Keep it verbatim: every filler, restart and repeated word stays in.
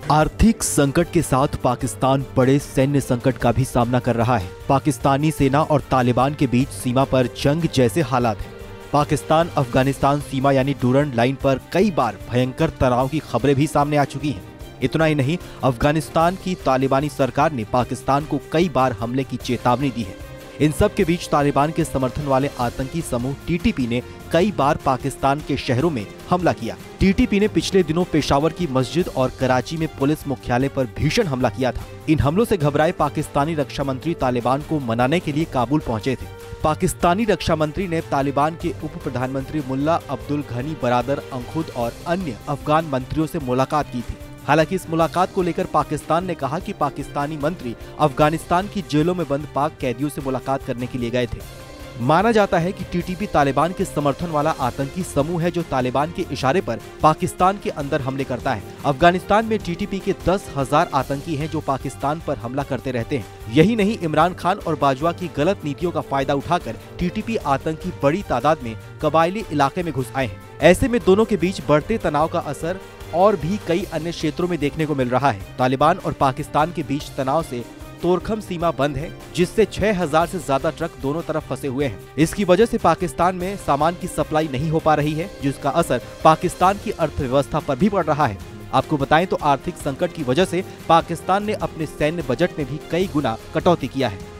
आर्थिक संकट के साथ पाकिस्तान बड़े सैन्य संकट का भी सामना कर रहा है। पाकिस्तानी सेना और तालिबान के बीच सीमा पर जंग जैसे हालात हैं। पाकिस्तान अफगानिस्तान सीमा यानी डूरंड लाइन पर कई बार भयंकर तनाव की खबरें भी सामने आ चुकी हैं। इतना ही नहीं, अफगानिस्तान की तालिबानी सरकार ने पाकिस्तान को कई बार हमले की चेतावनी दी है। इन सब के बीच तालिबान के समर्थन वाले आतंकी समूह टीटीपी ने कई बार पाकिस्तान के शहरों में हमला किया। टीटीपी ने पिछले दिनों पेशावर की मस्जिद और कराची में पुलिस मुख्यालय पर भीषण हमला किया था। इन हमलों से घबराए पाकिस्तानी रक्षा मंत्री तालिबान को मनाने के लिए काबुल पहुंचे थे। पाकिस्तानी रक्षा मंत्री ने तालिबान के उप प्रधानमंत्री मुल्ला अब्दुल गनी बरादर अंखुद और अन्य अफगान मंत्रियों से मुलाकात की थी। हालांकि इस मुलाकात को लेकर पाकिस्तान ने कहा कि पाकिस्तानी मंत्री अफगानिस्तान की जेलों में बंद पाक कैदियों से मुलाकात करने के लिए गए थे। माना जाता है कि टीटीपी तालिबान के समर्थन वाला आतंकी समूह है जो तालिबान के इशारे पर पाकिस्तान के अंदर हमले करता है। अफगानिस्तान में टीटीपी के दस हजार आतंकी हैं जो पाकिस्तान पर हमला करते रहते हैं। यही नहीं, इमरान खान और बाजवा की गलत नीतियों का फायदा उठाकर टीटीपी आतंकी बड़ी तादाद में कबायली इलाके में घुस आए हैं। ऐसे में दोनों के बीच बढ़ते तनाव का असर और भी कई अन्य क्षेत्रों में देखने को मिल रहा है। तालिबान और पाकिस्तान के बीच तनाव से तोरखम सीमा बंद है, जिससे छह हजार से ज्यादा ट्रक दोनों तरफ फंसे हुए हैं। इसकी वजह से पाकिस्तान में सामान की सप्लाई नहीं हो पा रही है, जिसका असर पाकिस्तान की अर्थव्यवस्था पर भी पड़ रहा है। आपको बताएं तो आर्थिक संकट की वजह से पाकिस्तान ने अपने सैन्य बजट में भी कई गुना कटौती किया है।